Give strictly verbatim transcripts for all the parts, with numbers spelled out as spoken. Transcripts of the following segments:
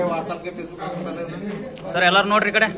WhatsApp के Facebook sir ಎಲ್ಲರೂ ನೋಡ್ರಿ ಕಡೆ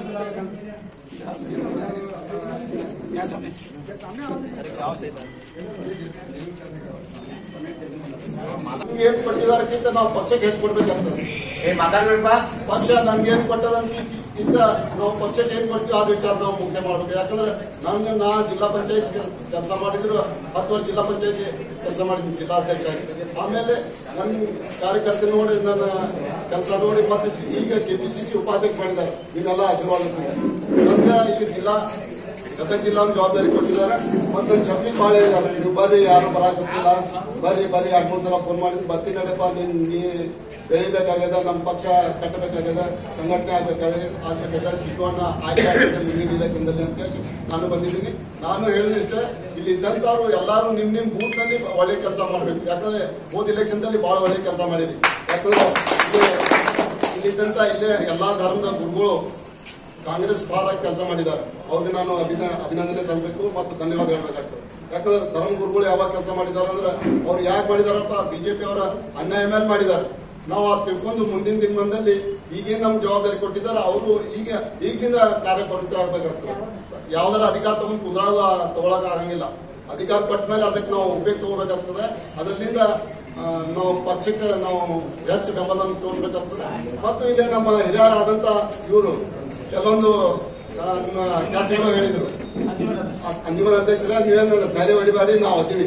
ಏನ್ ಕೊಟ್ಟಿದಾರಕ್ಕಿಂತ ನಾವು ಪಕ್ಷಕ್ಕೆ ಹೆಚ್ಚು ಕೊಡ್ಬೇಕಂತ ಪಕ್ಷ ನನ್ಗೆ ಏನ್ ಕೊಟ್ಟದಂತ ನಾವು ಪಕ್ಷಕ್ಕೆ ಏನ್ ಕೊಡ್ತೀವಿ ಆ ವಿಚಾರ ನಾವು ಮುಖ್ಯ ಮಾಡ್ಬೇಕು. ಯಾಕಂದ್ರೆ ನನ್ಗೆ ನಾ ಜಿಲ್ಲಾ ಪಂಚಾಯತ್ ಕೆಲಸ ಮಾಡಿದ್ರು ಹತ್ತು ವರ್ಷ ಜಿಲ್ಲಾ ಪಂಚಾಯತಿ ಕೆಲಸ ಮಾಡಿದ್ದೀನಿ ಜಿಲ್ಲಾಧ್ಯಕ್ಷ ಆಗಿ. ಆಮೇಲೆ ನನ್ನ ಕಾರ್ಯಕರ್ತ ನೋಡಿ ನನ್ನ ಕೆಲಸ ನೋಡಿ ಮತ್ತೆ ಈಗ ಕೆಪಿಸಿಸಿ ಉಪಾಧ್ಯಕ್ಷ ಮಾಡಿದ್ದಾರೆ. ನೀವೆಲ್ಲ ಆಶೀರ್ವಾದ ನನ್ಗೆ ಈಗ ಜಿಲ್ಲಾ ಗದಗ ಜಿಲ್ಲಾ ಜವಾಬ್ದಾರಿ ಕೊಟ್ಟಿದ್ದಾರೆ. ಮತ್ತೆ ಶಫೀಕ್ ಬಾಳೆ ಇದ್ದಾರೆ. ನೀವು ಬರ್ರಿ, ಯಾರು ಬರಾಕತ್ತಿಲ್ಲ, ಬರ್ರಿ ಬರ್ರಿ ಎರಡು ಮೂರು ಸಲ ಫೋನ್ ಮಾಡಿದ್ರು ಬರ್ತೀನಿ ನಡಪ್ಪ, ನೀನ್ ನೀ ಬೆಳಿಬೇಕಾಗ್ಯದ, ನಮ್ಮ ಪಕ್ಷ ಕಟ್ಟಬೇಕಾಗ್ಯದ, ಸಂಘಟನೆ ಆಗ್ಬೇಕಾದ್ರೆ ಆಗ್ಬೇಕಾದ್ರೆ ಕಿಟ್ಟುವನ್ನ ಆಯ್ಕೆ ಆಗ್ತದೆ ಮುಂದಿನ ಇಲೆಕ್ಷನ್ದಲ್ಲಿ ಅಂತ ಹೇಳಿ ನಾನು ಬಂದಿದ್ದೀನಿ. ನಾನು ಹೇಳಿದಿಷ್ಟೇ, ಇಲ್ಲಿ ಇದ್ದಂತವ್ರು ಎಲ್ಲಾರು ನಿಮ್ ನಿಮ್ ಬೂತ್ ನಲ್ಲಿ ಒಳ್ಳೆ ಕೆಲಸ ಮಾಡ್ಬೇಕು. ಯಾಕಂದ್ರೆ ಹೋದ ಇಲೆಕ್ಷನ್ ದಲ್ಲಿ ಬಹಳ ಒಳ್ಳೆ ಕೆಲಸ ಮಾಡಿದ್ವಿ. ಯಾಕಂದ್ರೆ ಇಲ್ಲಿದ್ದಂತ ಇಲ್ಲೇ ಎಲ್ಲಾ ಧರ್ಮದ ಗುರುಗಳು ಕಾಂಗ್ರೆಸ್ ಪರವಾಗಿ ಕೆಲಸ ಮಾಡಿದ್ದಾರೆ. ಅವ್ರಿಗೆ ನಾನು ಅಭಿನ ಅಭಿನಂದನೆ ಸಲ್ಲಬೇಕು ಮತ್ತು ಧನ್ಯವಾದ ಹೇಳ್ಬೇಕಾಗ್ತದೆ. ಯಾಕಂದ್ರೆ ಧರ್ಮ ಗುರುಗಳು ಯಾವಾಗ ಕೆಲಸ ಮಾಡಿದಾರೆ ಅಂದ್ರೆ ಅವ್ರು ಯಾಕೆ ಮಾಡಿದಾರಪ್ಪ, ಬಿಜೆಪಿ ಅವರ ಅನ್ಯಾಯ ಮೇಲೆ ಮಾಡಿದ್ದಾರೆ. ನಾವು ಆ ತಿಳ್ಕೊಂಡು ಮುಂದಿನ ದಿನದಲ್ಲಿ ಈಗೇನ್ ನಮ್ಗೆ ಜವಾಬ್ದಾರಿ ಕೊಟ್ಟಿದ್ದಾರೆ ಅವರು ಈಗ ಈಗಿನಿಂದ ಕಾರ್ಯಪ್ರವೃತ್ತರಾಗಬೇಕಾಗ್ತದೆ. ಯಾವ್ದಾರ ಅಧಿಕಾರ ತಗೊಂಡು ಕುಂದ್ರಾಗ ತಗೊಳಕ ಆಗಂಗಿಲ್ಲ. ಅಧಿಕಾರ ಕೊಟ್ಟ ಮೇಲೆ ಅದಕ್ಕೆ ನಾವು ಉಪಯೋಗ ತಗೋಬೇಕಾಗ್ತದೆ. ಅದರಿಂದ ನಾವು ಪಕ್ಷಕ್ಕೆ ನಾವು ಹೆಚ್ಚು ಬೆಂಬಲ ತೋರಿಸಬೇಕಾಗ್ತದೆ. ಮತ್ತು ಇಲ್ಲಿ ನಮ್ಮ ಹಿರಿಯರಾದಂತ ಇವರು ಕೆಲವೊಂದು ಕೆಲಸಗಳು ಹೇಳಿದ್ರು. ಅಂಜುಮನ್ ಅಧ್ಯಕ್ಷರ ನೀವೇನು ಧೈರ್ಯ ಹೊಡಿಬೇಡಿ, ನಾವು ಅದ್ದೀವಿ.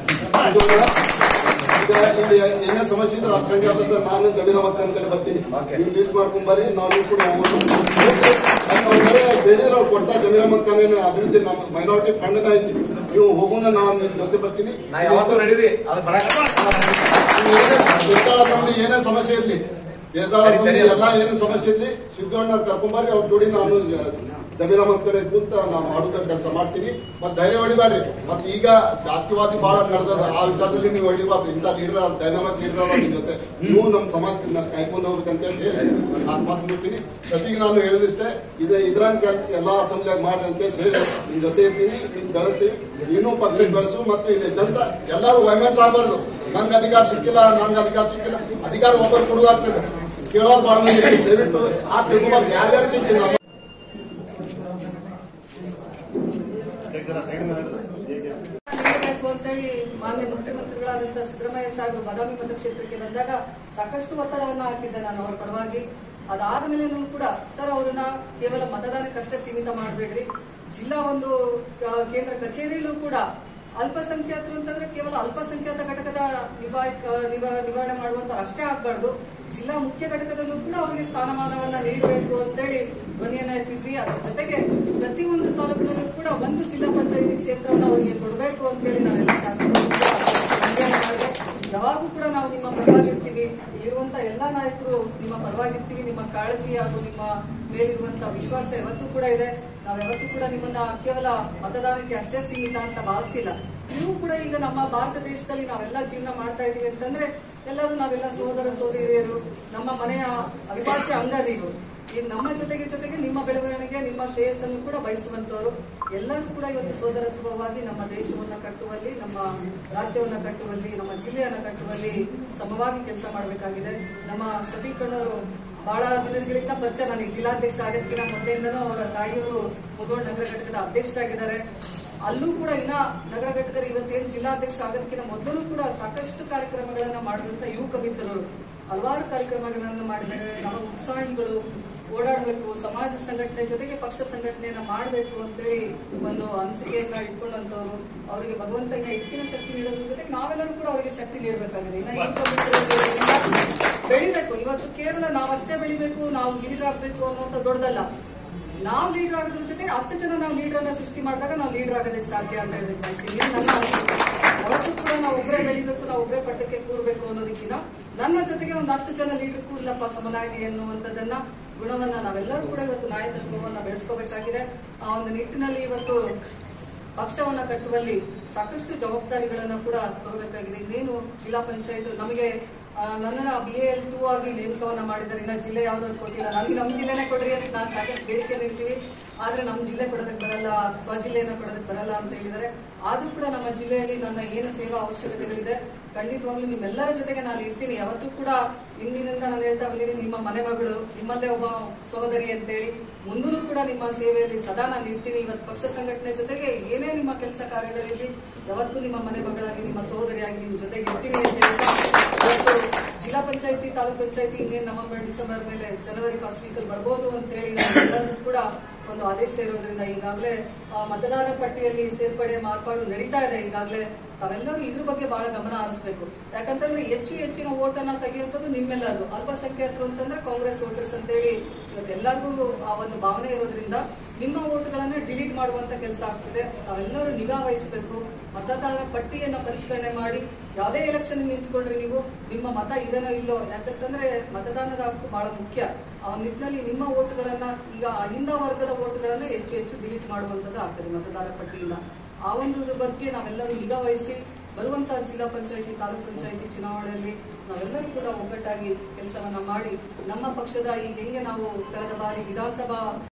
ಈಗ ಇಲ್ಲಿ ಏನೇ ಸಮಸ್ಯೆ ಇದ್ರೆ ಅಲ್ಪಸಂಖ್ಯಾತ ನಾನು ಜಮೀನ ಮತ್ತೆ ಕಡೆ ಬರ್ತೀನಿ, ನೀವು ಲೀಸ್ಟ್ ಮಾಡ್ಕೊಂಡ್ ಬರ್ರಿ, ನಾವು ಕೂಡ ಹೋಗೋದು ಬೇಡಿದ್ರೆ ಅವ್ರು ಕೊಡ್ತಾ ಜಮೀನ ಮತ್ತೆ ಅಭಿವೃದ್ಧಿ ನಮ್ಮ ಮೈನಾರಿಟಿ ಫಂಡ್ ಐತಿ, ನೀವು ಹೋಗೋಣ, ನಾನು ನಿಮ್ ಜೊತೆ ಬರ್ತೀನಿ. ನಿರ್ಧಾರ ಅಸೆಂಬ್ಲಿ ಏನೇ ಸಮಸ್ಯೆ ಇರ್ಲಿ, ನಿರ್ಧಾರ ಅಸೆಂಬ್ಲಿ ಎಲ್ಲಾ ಏನೇ ಸಮಸ್ಯೆ ಇರ್ಲಿ, ಸಿದ್ದಣ್ಣ ಕರ್ಕೊಂಬರ್ರಿ, ಅವ್ರ ಜೋಡಿ ನಾನು ಜಮೀನ ಮತ್ ಕಡೆ ಕೂತ ನಾವು ಮಾಡೋದ ಕೆಲಸ ಮಾಡ್ತೀನಿ. ಮತ್ತೆ ಧೈರ್ಯ ಹೊಡಿಬ್ಯಾಡ್ರಿ. ಮತ್ತೆ ಈಗ ಜಾತಿವಾದಿ ಬಹಳ ನಡೆದದ, ಆ ವಿಚಾರದಲ್ಲಿ ನೀವು ಹೊಡಿಬಾರ್ದು. ಇಂಥ ಲೀಡರ್ ಡೈನಾಮಿಕ್ ಲೀಡರ್ ಅದ ನಿಮ್ ಜೊತೆ, ನೀವು ನಮ್ಮ ಸಮಾಜಕ್ಕೆ ಕೈಕೊಂಡು ಹೋಗ್ಬೇಕಂತ ಹೇಳಿ ನಾನು ಮಾತು ಮುಗಿಸ್ತೀನಿ. ಜೊತೆಗೆ ನಾನು ಹೇಳಿದಿಷ್ಟೇ, ಇದೆ ಇದ್ರಂಗ ಎಲ್ಲಾ ಅಸೆಂಬ್ಲಿಯಾಗ ಮಾಡ್ರಿ ಅಂತ ಹೇಳಿ ನಿಮ್ ಜೊತೆ ಇರ್ತೀನಿ, ನಿಮ್ ಬೆಳೆಸ್ತೀವಿ, ನೀನು ಪಕ್ಷಕ್ಕೆ ಬೆಳೆಸು. ಮತ್ತು ಇಲ್ಲಿ ಇದ್ದಂತ ಎಲ್ಲರೂ ವೈಮೆನ್ಸ್ ಆಗಬಾರ್ದು. ನಂಗೆ ಅಧಿಕಾರ ಸಿಕ್ಕಿಲ್ಲ, ನಂಗೆ ಅಧಿಕಾರ ಸಿಕ್ಕಿಲ್ಲ, ಅಧಿಕಾರ ಒಬ್ಬರು ಕೊಡುವಾಗ್ತದೆ, ಕೇಳೋರು ಬಹಳ ಮಂದಿ. ದಯವಿಟ್ಟು ಆ ತಿಳ್ಕೊಬಾರ್ದು, ಯಾರ್ಯಾರು ಸಿಕ್ಕಿಲ್ಲ ಅಂತೇಳಿ ಮಾನ್ಯ ಮುಖ್ಯಮಂತ್ರಿಗಳಾದಂತಹ ಸಿದ್ದರಾಮಯ್ಯ ಸಾಹೇಬರು ಬಾದಾಮಿ ಮತಕ್ಷೇತ್ರಕ್ಕೆ ಬಂದಾಗ ಸಾಕಷ್ಟು ಒತ್ತಡವನ್ನ ಹಾಕಿದ್ದೆ ನಾನು ಅವರ ಪರವಾಗಿ. ಅದಾದ ಮೇಲೆನೂ ಕೂಡ ಸರ್ ಅವರನ್ನ ಕೇವಲ ಮತದಾನಕ್ಕಷ್ಟೇ ಸೀಮಿತ ಮಾಡಬೇಡ್ರಿ, ಜಿಲ್ಲಾ ಒಂದು ಕೇಂದ್ರ ಕಚೇರಿಯಲ್ಲೂ ಕೂಡ ಅಲ್ಪಸಂಖ್ಯಾತರು ಅಂತಂದ್ರೆ ಕೇವಲ ಅಲ್ಪಸಂಖ್ಯಾತ ಘಟಕದ ನಿವಾರಣೆ ಮಾಡುವಂತ ಅಷ್ಟೇ ಆಗ್ಬಾರ್ದು, ಜಿಲ್ಲಾ ಮುಖ್ಯ ಘಟಕದಲ್ಲೂ ಕೂಡ ಅವರಿಗೆ ಸ್ಥಾನಮಾನವನ್ನ ನೀಡಬೇಕು ಅಂತೇಳಿ ಧ್ವನಿಯನ್ನ ಎತ್ತಿದ್ವಿ. ಅದ್ರ ಜೊತೆಗೆ ಪ್ರತಿಯೊಂದು ತಾಲೂಕಿನಲ್ಲೂ ಕೂಡ ಒಂದು ಜಿಲ್ಲಾ ಪಂಚಾಯತಿ ಕ್ಷೇತ್ರವನ್ನು ಅವರಿಗೆ ಕೊಡಬೇಕು ಅಂತೇಳಿ ನಾವೆಲ್ಲ ಶಾಸಕರು ಮಾಡಿದೆ. ಯಾವಾಗೂ ಕೂಡ ನಾವು ನಿಮ್ಮ ಪರವಾಗಿರ್ತೀವಿ, ಇರುವಂತ ಎಲ್ಲಾ ನಾಯಕರು ನಿಮ್ಮ ಪರವಾಗಿರ್ತೀವಿ. ನಿಮ್ಮ ಕಾಳಜಿ ಹಾಗೂ ನಿಮ್ಮ ಮೇಲಿರುವಂತಹ ವಿಶ್ವಾಸ ಯಾವತ್ತೂ ಕೂಡ ಇದೆ. ನಾವ್ಯಾವತ್ತೂ ಕೂಡ ನಿಮ್ಮನ್ನ ಕೇವಲ ಮತದಾನಕ್ಕೆ ಅಷ್ಟೇ ಸೀಮಿತ ಅಂತ ಭಾವಿಸಿಲ್ಲ. ನೀವು ಕೂಡ ಈಗ ನಮ್ಮ ಭಾರತ ದೇಶದಲ್ಲಿ ನಾವೆಲ್ಲ ಜೀವನ ಮಾಡ್ತಾ ಇದೀವಿ ಅಂತಂದ್ರೆ ಎಲ್ಲರೂ ನಾವೆಲ್ಲ ಸೋದರ ಸೋದರಿಯರು, ನಮ್ಮ ಮನೆಯ ಅವಿಭಾಜ್ಯ ಅಂಗ ನೀವು. ಈಗ ನಮ್ಮ ಜೊತೆಗೆ ಜೊತೆಗೆ ನಿಮ್ಮ ಬೆಳವಣಿಗೆ, ನಿಮ್ಮ ಶ್ರೇಯಸ್ಸನ್ನು ಕೂಡ ಬಯಸುವಂತವರು ಎಲ್ಲರೂ ಕೂಡ ಇವತ್ತು ಸೋದರತ್ವವಾಗಿ ನಮ್ಮ ದೇಶವನ್ನ ಕಟ್ಟುವಲ್ಲಿ, ನಮ್ಮ ರಾಜ್ಯವನ್ನ ಕಟ್ಟುವಲ್ಲಿ, ನಮ್ಮ ಜಿಲ್ಲೆಯನ್ನ ಕಟ್ಟುವಲ್ಲಿ ಸಮವಾಗಿ ಕೆಲಸ ಮಾಡಬೇಕಾಗಿದೆ. ನಮ್ಮ ಶಫೀಕ್ ಅಣ್ಣವರು ಬಹಳ ದಿನಗಳಿಂದ ಪರಿಚಯ, ನನಗೆ ಜಿಲ್ಲಾಧ್ಯಕ್ಷ ಆಗೋದಕ್ಕಿಂತ ಮೊದಲಿಂದನೂ ಅವರ ತಾಯಿಯವರು ಮುಧೋಳ್ ನಗರ ಘಟಕದ ಅಧ್ಯಕ್ಷರಾಗಿದ್ದಾರೆ. ಅಲ್ಲೂ ಕೂಡ ಇನ್ನ ನಗರ ಘಟಕದ ಇವತ್ತೇನು ಜಿಲ್ಲಾಧ್ಯಕ್ಷ ಆಗೋದಕ್ಕಿಂತ ಮೊದಲು ಕೂಡ ಸಾಕಷ್ಟು ಕಾರ್ಯಕ್ರಮಗಳನ್ನ ಮಾಡಿರುವಂತಹ ಯುವಕ ಮಿತ್ರರು ಹಲವಾರು ಕಾರ್ಯಕ್ರಮಗಳನ್ನ ಮಾಡಿದ್ದಾರೆ. ನಮ್ಮ ಉತ್ಸಾಹಿಗಳು ಓಡಾಡಬೇಕು, ಸಮಾಜ ಸಂಘಟನೆ ಜೊತೆಗೆ ಪಕ್ಷ ಸಂಘಟನೆಯನ್ನ ಮಾಡಬೇಕು ಅಂತೇಳಿ ಒಂದು ಅನಿಸಿಕೆಯನ್ನ ಇಟ್ಕೊಂಡಂತವ್ರು. ಅವರಿಗೆ ಭಗವಂತ ಇನ್ನ ಹೆಚ್ಚಿನ ಶಕ್ತಿ ನೀಡೋದ್ರ ಜೊತೆಗೆ ನಾವೆಲ್ಲರೂ ಕೂಡ ಅವರಿಗೆ ಶಕ್ತಿ ನೀಡಬೇಕಾಗಿದೆ. ಇನ್ನ ಯುವಕ ಮಿತ್ರರು ಬೆಳಿಬೇಕು. ಇವತ್ತು ಕೇವಲ ನಾವಷ್ಟೇ ಬೆಳಿಬೇಕು, ನಾವು ಲೀಡರ್ ಆಗ್ಬೇಕು ಅನ್ನುವಂತ ದೊಡ್ಡದಲ್ಲ. ನಾವು ಲೀಡರ್ ಆಗೋದ್ರ ಜೊತೆಗೆ ಹತ್ತು ಜನ ನಾವು ಲೀಡರ್ ಅನ್ನ ಸೃಷ್ಟಿ ಮಾಡಿದಾಗ ನಾವು ಲೀಡರ್ ಆಗೋದಕ್ಕೆ ಸಾಧ್ಯ ಅಂತ ಹೇಳಬೇಕು ಬಯಸ್ತೀನಿ. ನನ್ನ ಅವತ್ತು ಕೂಡ ನಾವು ಒಬ್ಬರೇ ಬೆಳಿಬೇಕು, ನಾವು ಒಬ್ಬರೇ ಪಟ್ಟಕ್ಕೆ ಕೂರ್ಬೇಕು ಅನ್ನೋದಕ್ಕಿಂತ ನನ್ನ ಜೊತೆಗೆ ಒಂದು ಹತ್ತು ಜನ ಲೀಡರ್ ಕೂರ್ಲಪ್ಪ ಸಮನಾಗಿ ಅನ್ನುವಂಥದ್ದನ್ನ ಗುಣವನ್ನ ನಾವೆಲ್ಲರೂ ಕೂಡ ಇವತ್ತು ನಾಯಕತ್ವವನ್ನ ಬೆಳೆಸ್ಕೋಬೇಕಾಗಿದೆ. ಆ ಒಂದು ನಿಟ್ಟಿನಲ್ಲಿ ಇವತ್ತು ಪಕ್ಷವನ್ನ ಕಟ್ಟುವಲ್ಲಿ ಸಾಕಷ್ಟು ಜವಾಬ್ದಾರಿಗಳನ್ನ ಕೂಡ ತಗೋಬೇಕಾಗಿದೆ. ಇನ್ನೇನು ಜಿಲ್ಲಾ ಪಂಚಾಯತ್ ನಮಗೆ ನನ್ನ ಬಿ ಎಲ್ ಟೂ ಆಗಿ ನೇಮಕವನ್ನ ಮಾಡಿದ್ದಾರೆ. ಇನ್ನ ಜಿಲ್ಲೆ ಯಾವ್ದಾದ್ರು ಕೊಟ್ಟಿಲ್ಲ, ನನಗೆ ನಮ್ಮ ಜಿಲ್ಲೆನೇ ಕೊಡ್ರಿ ಅಂತ ನಾನು ಸಾಕಷ್ಟು ಬೇಡಿಕೆ ನೀಡ್ತೀವಿ. ಆದ್ರೆ ನಮ್ಮ ಜಿಲ್ಲೆ ಕೊಡೋದಕ್ಕೆ ಬರಲ್ಲ, ಸ್ವಜಿಲ್ಲೆಯನ್ನ ಕೊಡೋದಕ್ಕೆ ಬರಲ್ಲ ಅಂತ ಹೇಳಿದರೆ, ಆದ್ರೂ ಕೂಡ ನಮ್ಮ ಜಿಲ್ಲೆಯಲ್ಲಿ ನನ್ನ ಏನು ಸೇವಾ ಅವಶ್ಯಕತೆಗಳಿದೆ ಖಂಡಿತವಾಗ್ಲೂ ನಿಮ್ಮೆಲ್ಲರ ಜೊತೆಗೆ ನಾನು ಇರ್ತೀನಿ. ಯಾವತ್ತೂ ಕೂಡ ಇಂದಿನಿಂದ ನಾನು ಹೇಳ್ತಾ ಬಂದಿದ್ದೀನಿ, ನಿಮ್ಮ ಮನೆ ಮಗಳು, ನಿಮ್ಮಲ್ಲೇ ಒಬ್ಬ ಸಹೋದರಿ ಅಂತೇಳಿ ಮುಂದೂ ಕೂಡ ನಿಮ್ಮ ಸೇವೆಯಲ್ಲಿ ಸದಾ ನಾನು ಇರ್ತೀನಿ. ಇವತ್ತು ಪಕ್ಷ ಸಂಘಟನೆ ಜೊತೆಗೆ ಏನೇ ನಿಮ್ಮ ಕೆಲಸ ಕಾರ್ಯಗಳಿರಲಿ ಯಾವತ್ತೂ ನಿಮ್ಮ ಮನೆ ಮಗಳಾಗಿ, ನಿಮ್ಮ ಸಹೋದರಿಯಾಗಿ ನಿಮ್ಮ ಜೊತೆಗೆ ಇರ್ತೀನಿ ಅಂತ ಹೇಳ್ತಾ, ಇವತ್ತು ಜಿಲ್ಲಾ ಪಂಚಾಯತಿ, ತಾಲೂಕ್ ಪಂಚಾಯತಿ ಇನ್ನೇನು ನವೆಂಬರ್ ಡಿಸೆಂಬರ್ ಮೇಲೆ ಜನವರಿ ಫಸ್ಟ್ ವೀಕಲ್ಲಿ ಬರ್ಬೋದು ಅಂತೇಳಿ ನಾವೆಲ್ಲರೂ ಕೂಡ ಒಂದು ಆದೇಶ ಇರೋದ್ರಿಂದ ಈಗಾಗಲೇ ಮತದಾರರ ಪಟ್ಟಿಯಲ್ಲಿ ಸೇರ್ಪಡೆ ಮಾರ್ಪಾಡು ನಡೀತಾ ಇದೆ. ಈಗಾಗಲೇ ತಾವೆಲ್ಲರೂ ಇದ್ರ ಬಗ್ಗೆ ಬಹಳ ಗಮನ ಹರಿಸಬೇಕು. ಯಾಕಂತಂದ್ರೆ ಹೆಚ್ಚು ಹೆಚ್ಚಿನ ಓಟನ್ನ ತೆಗೆಯುವಂಥದ್ದು ನಿಮ್ಮೆಲ್ಲರೂ. ಅಲ್ಪಸಂಖ್ಯಾತರು ಅಂತಂದ್ರೆ ಕಾಂಗ್ರೆಸ್ ವೋಟರ್ಸ್ ಅಂತೇಳಿ ಇವತ್ತೆಲ್ಲರಿಗೂ ಆ ಒಂದು ಭಾವನೆ ಇರೋದ್ರಿಂದ ನಿಮ್ಮ ಓಟ್ಗಳನ್ನ ಡಿಲೀಟ್ ಮಾಡುವಂತ ಕೆಲಸ ಆಗ್ತಿದೆ. ತಾವೆಲ್ಲರೂ ನಿಗಾ ವಹಿಸಬೇಕು. ಮತದಾರರ ಪಟ್ಟಿಯನ್ನ ಪರಿಷ್ಕರಣೆ ಮಾಡಿ ಯಾವುದೇ ಎಲೆಕ್ಷನ್ ನಿಂತ್ಕೊಂಡ್ರೆ ನೀವು ನಿಮ್ಮ ಮತ ಇದನ್ನ ಇಲ್ಲೋ, ಯಾಕಂತಂದ್ರೆ ಮತದಾನದ ಹಕ್ಕು ಬಹಳ ಮುಖ್ಯ. ಆ ನಿಟ್ಟಿನಲ್ಲಿ ನಿಮ್ಮ ಓಟ್ಗಳನ್ನ ಈಗ ಅಹಿಂದ ವರ್ಗದ ಓಟ್ಗಳನ್ನ ಹೆಚ್ಚು ಹೆಚ್ಚು ಡಿಲೀಟ್ ಮಾಡುವಂತದ್ದು ಆಗ್ತದೆ ಮತದಾರರ ಪಟ್ಟಿಯಿಂದ. ಆ ಒಂದು ಬಗ್ಗೆ ನಾವೆಲ್ಲರೂ ನಿಗಾ ವಹಿಸಿ ಬರುವಂತಹ ಜಿಲ್ಲಾ ಪಂಚಾಯತಿ, ತಾಲೂಕ್ ಪಂಚಾಯತಿ ಚುನಾವಣೆಯಲ್ಲಿ ನಾವೆಲ್ಲರೂ ಕೂಡ ಒಗ್ಗಟ್ಟಾಗಿ ಕೆಲಸವನ್ನ ಮಾಡಿ ನಮ್ಮ ಪಕ್ಷದ ಈ ಹೆಂಗೆ ನಾವು ಕಳೆದ ಬಾರಿ ವಿಧಾನಸಭಾ